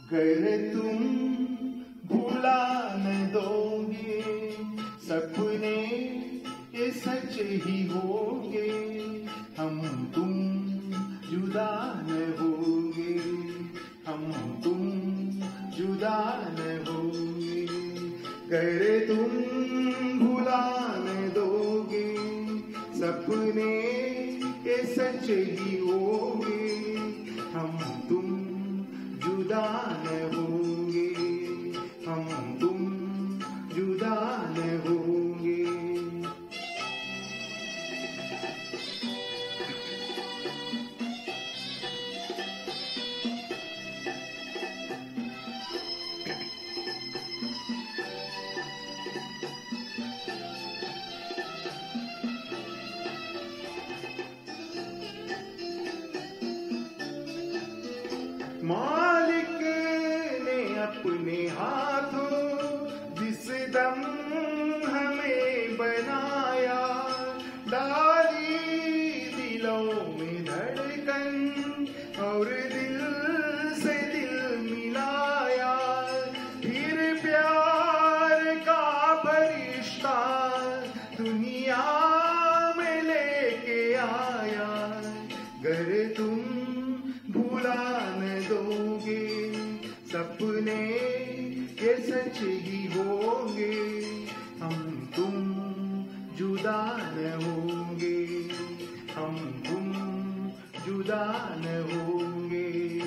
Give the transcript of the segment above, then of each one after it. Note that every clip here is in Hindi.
गर तुम भुला न दोगे सपने ये सच ही होंगे, हम तुम जुदा न होंगे, हम तुम जुदा न होंगे। गर तुम भुला न दोगे सपने ये सच ही होंगे, हम तुम जुदा न होंगे, हम तुम जुदा न होंगे। मालिक ने अपने हाथों जिस दम हमें बनाया, डाली दिलों में धड़कन और दिल से दिल मिलाया, फिर प्यार का फरिश्ता दुनिया में लेके आया। गर तुम भुला न दोगे सपने ये सच ही होंगे, हम तुम जुदा न होंगे, हम तुम जुदा न होंगे।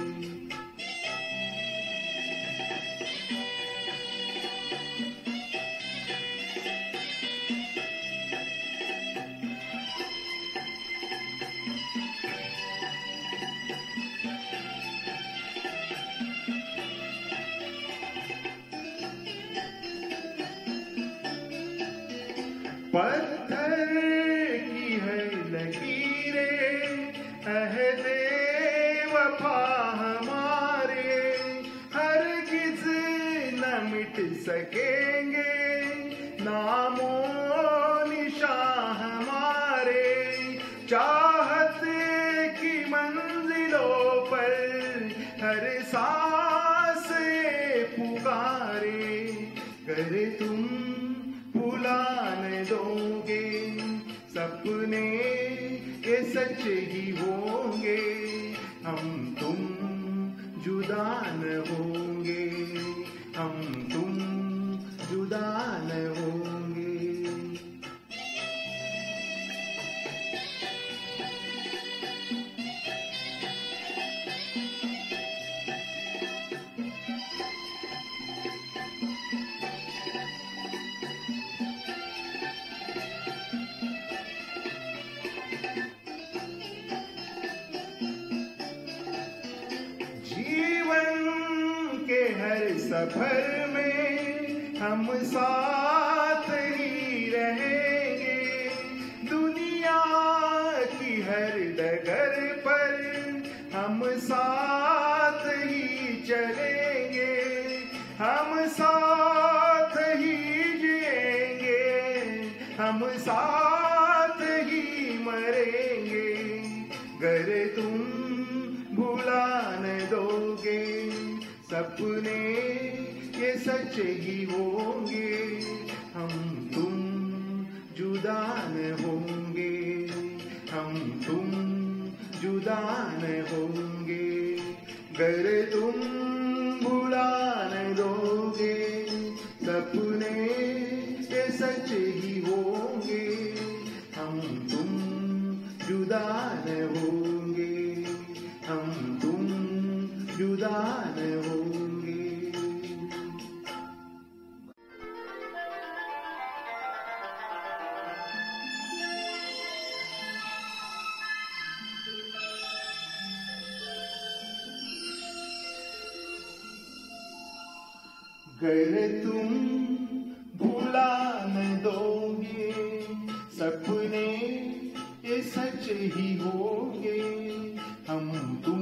पत्थर की है लकीरें अहदे वफा हमारे, हरगिज़ न मिट सकेंगे नामो निशान हमारे। चाहत की मंजिलों पर हर सांस ये पुकारे। गर तुम भुला न दोगे सपने ये सच ही होंगे, हम तुम जुदा न होंगे, हम तुम जुदा न होंगे। हर सफर में हम साथ ही रहेंगे, दुनिया की हर डगर पर हम साथ ही चलेंगे, हम साथ ही जिएंगे, हम साथ ही मरेंगे। गर तुम भुला न दोगे सपने ये सच ही होंगे, हम तुम जुदा न होंगे, हम तुम जुदा न होंगे। गर तुम भुला न दोगे सपने ये सच ही होंगे, हम तुम जुदा न होंगे, हम तुम जुदा न होंगे। गर तुम भुला न दोगे सपने ये सच ही होंगे, हम तुम